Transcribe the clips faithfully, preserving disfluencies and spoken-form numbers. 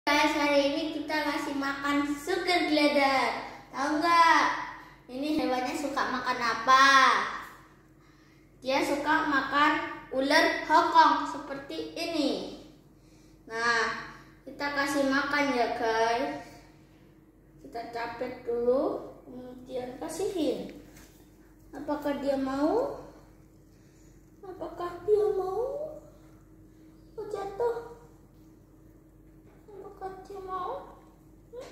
Guys, hari ini kita ngasih makan sugar glider. Tahu nggak? Ini hewannya suka makan apa? Dia suka makan ular Hongkong seperti ini. Nah, kita kasih makan ya guys. Kita capek dulu, kemudian kasihin. Apakah dia mau? Apakah dia mau? Oh, jatuh. Apakah dia mau? Hmm?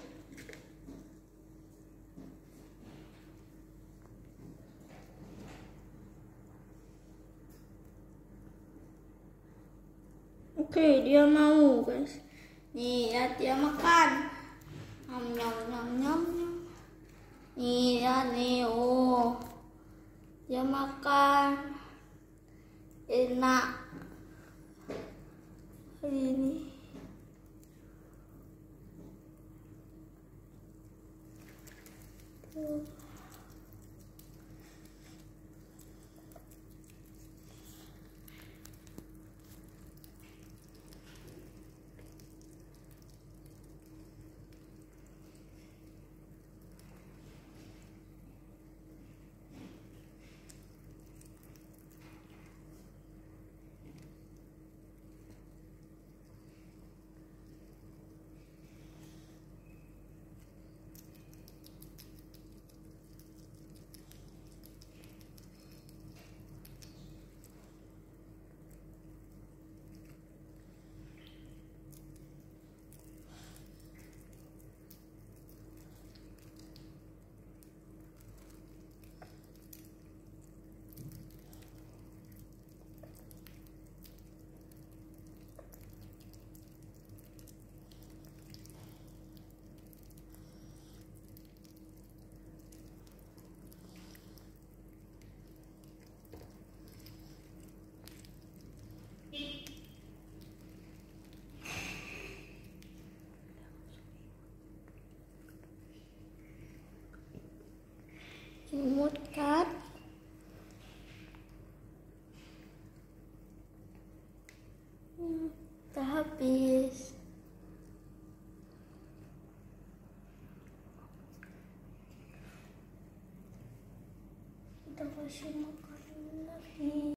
Oke, dia mau guys. Nih, lihat dia makan. Nyam nyam nyam nyam nyam. Nih, ya nih, oh. Dia makan. Enak. Ini. Tuh. Imut kan? Hmm, udah habis. Kita kasih makan lagi.